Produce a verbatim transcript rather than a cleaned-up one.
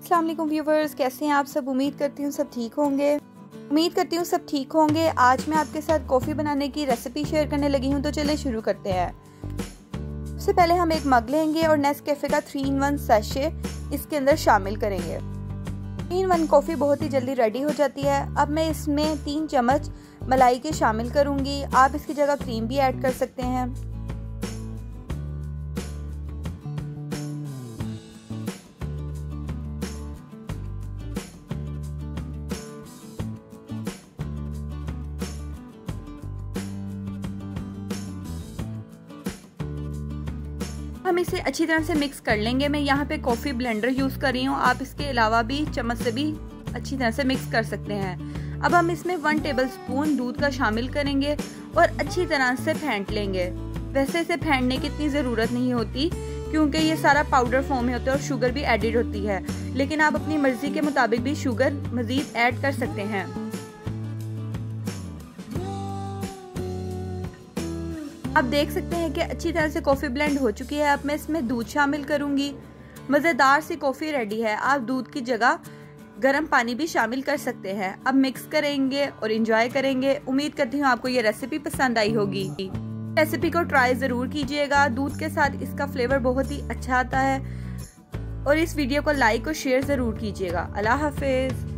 अस्सलाम वालेकुम व्यूवर्स, कैसे हैं आप सब। उम्मीद करती हूँ सब ठीक होंगे उम्मीद करती हूँ सब ठीक होंगे आज मैं आपके साथ कॉफ़ी बनाने की रेसिपी शेयर करने लगी हूँ, तो चलें शुरू करते हैं। सबसे पहले हम एक मग लेंगे और नेस्कैफे का थ्री इन वन सैशे इसके अंदर शामिल करेंगे। थ्री इन वन कॉफ़ी बहुत ही जल्दी रेडी हो जाती है। अब मैं इसमें तीन चम्मच मलाई के शामिल करूँगी। आप इसकी जगह क्रीम भी ऐड कर सकते हैं। हम इसे अच्छी तरह से मिक्स कर लेंगे। मैं यहाँ पे कॉफ़ी ब्लेंडर यूज़ कर रही हूँ, आप इसके अलावा भी चम्मच से भी अच्छी तरह से मिक्स कर सकते हैं। अब हम इसमें वन टेबलस्पून दूध का शामिल करेंगे और अच्छी तरह से फेंट लेंगे। वैसे इसे फेंटने की इतनी ज़रूरत नहीं होती क्योंकि ये सारा पाउडर फॉर्म में होता है और शुगर भी एडिड होती है, लेकिन आप अपनी मर्ज़ी के मुताबिक भी शुगर मज़ीद ऐड कर सकते हैं। आप देख सकते हैं कि अच्छी तरह से कॉफ़ी ब्लेंड हो चुकी है। अब मैं इसमें दूध शामिल करूंगी। मज़ेदार सी कॉफ़ी रेडी है। आप दूध की जगह गर्म पानी भी शामिल कर सकते हैं। अब मिक्स करेंगे और इंजॉय करेंगे। उम्मीद करती हूँ आपको ये रेसिपी पसंद आई होगी। रेसिपी को ट्राई ज़रूर कीजिएगा। दूध के साथ इसका फ्लेवर बहुत ही अच्छा आता है। और इस वीडियो को लाइक और शेयर ज़रूर कीजिएगा। अल्लाह हाफिज़।